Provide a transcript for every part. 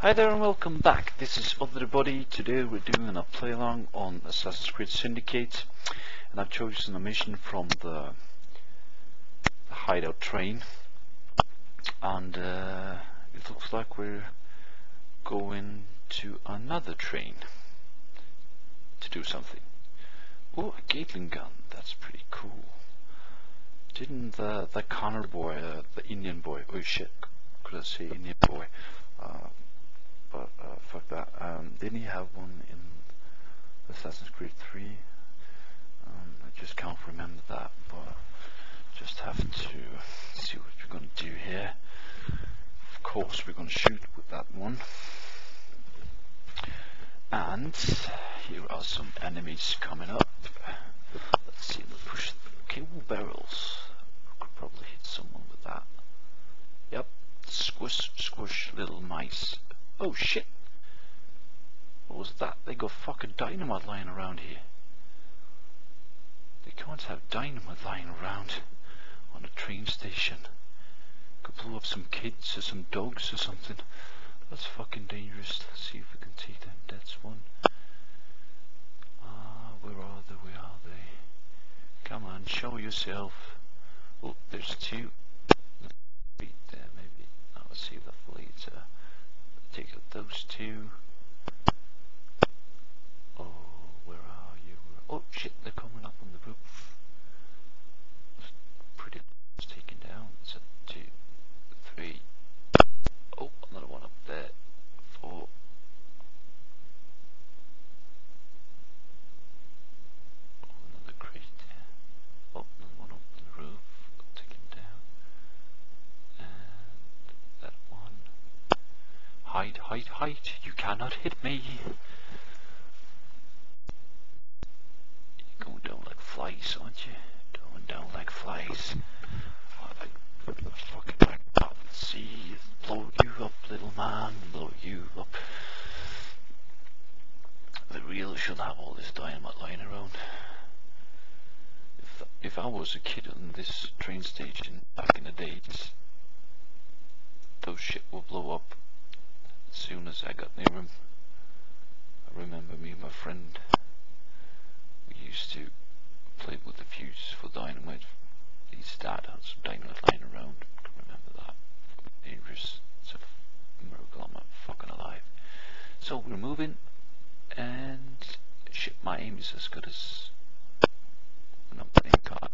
Hi there and welcome back. This is Oddithebodi. Today we're doing a play along on Assassin's Creed Syndicate, and I've chosen a mission from the hideout train, and it looks like we're going to another train to do something. Oh, a Gaitling gun, that's pretty cool. Didn't the Connor boy, the Indian boy, oh shit, could I say Indian boy? But fuck that. Didn't he have one in Assassin's Creed 3? I just can't remember that, but just have to see what we're going to do here. Of course, we're going to shoot with that one. And here are some enemies coming up. Let's see, we'll push cable barrels. Could probably hit someone with that. Yep, squish, squish, little mice. Oh shit! What was that? They got fucking dynamite lying around here. They can't have dynamite lying around on a train station. Could blow up some kids or some dogs or something. That's fucking dangerous. Let's see if we can see them. That's one. Where are they? Where are they? Come on, show yourself. Oh, there's two. Right there, maybe. I'll see that later. Take out those two. Oh, where are you? Oh shit, they're coming up on the roof. Pretty much taken down. So 2, 3. Oh, another one up there. 4. Oh, another crate there. Oh, another one up on the roof. Taken down. And that one. Hide, hide, hide. You cannot hit me. You're going down like flies, aren't you? Going down like flies. Fucking back up. See, blow you up, little man. Blow you up. They really should have all this dynamite lying around. If I was a kid on this train station back in the days, those shit will blow up. As soon as I got near him. I remember me and my friend, we used to play with the fuse for dynamite. His dad had some dynamite lying around. I can remember that. Dangerous. It's a miracle I'm fucking alive. So we're moving, and shit, my aim is as good as when I'm playing card.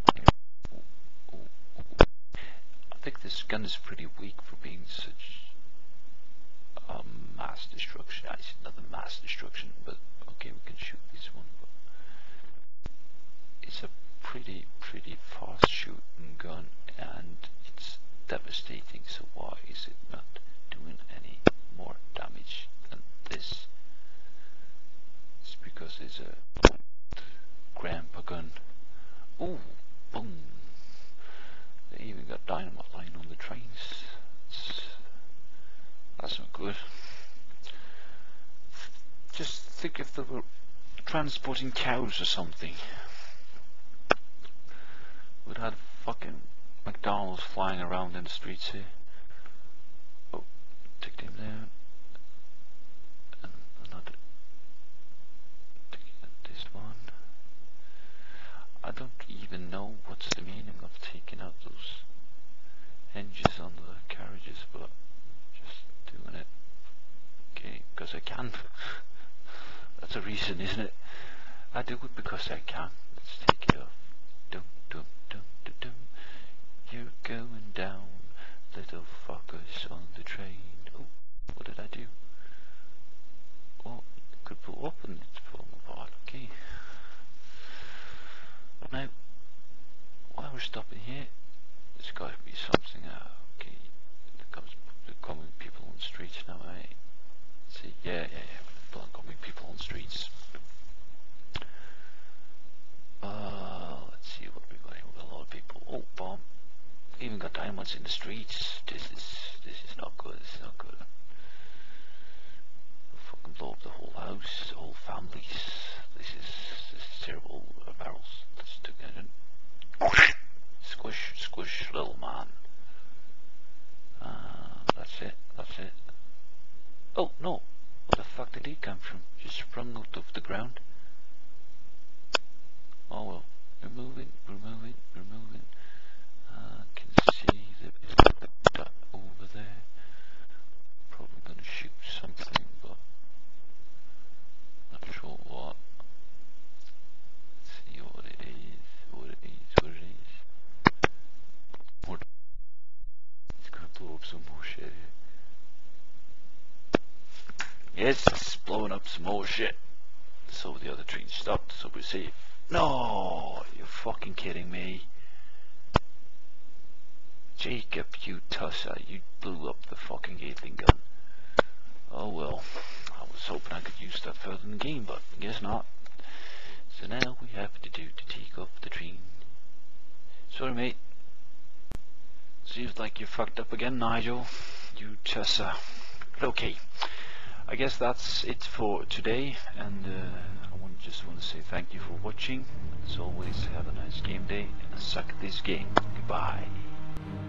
I think this gun is pretty weak for being such mass destruction. It's not a mass destruction, but okay, we can shoot this one. But it's a pretty fast shooting gun, and it's devastating. So why is it not doing any more damage than this? It's because it's a grandpa gun. Ooh, boom! They even got dynamite lying on the trains. That's not good. Just think if they were transporting cows or something. We'd have fucking McDonald's flying around in the streets here. Oh, take him down. And another. Taking this one. I don't even know what's the meaning of taking out those hinges on the carriages, but doing it, okay, because I can. That's a reason, isn't it? I do it because I can. Let's take it off. Dum dum dum dum dum. You're going down, little fuckers on the train. Oh, what did I do? Oh, it could blow up and it's falling apart. Okay. Now, while we're stopping here, there's got to be something. Okay, there coming people on the streets now, eh? Let's see, yeah, coming people on the streets. Let's see what we got here. We've got a lot of people. Oh, bomb! Even got diamonds in the streets. This is not good. This is not good. We'll fucking blow up the whole house, the whole families. This is terrible. Barrels. Let's do it. Squish, squish, little man. That's it. It's blowing up some more shit. So the other train stopped, so we're safe. No, you're fucking kidding me. Jacob, you tusser, you blew up the fucking Gaitling gun. Oh well, I was hoping I could use that further in the game, but I guess not. So now we have to do to take up the train. Sorry mate. Seems like you fucked up again, Nigel. You tusser. Okay, I guess that's it for today, and I just want to say thank you for watching. As always, have a nice game day, and suck this game. Goodbye.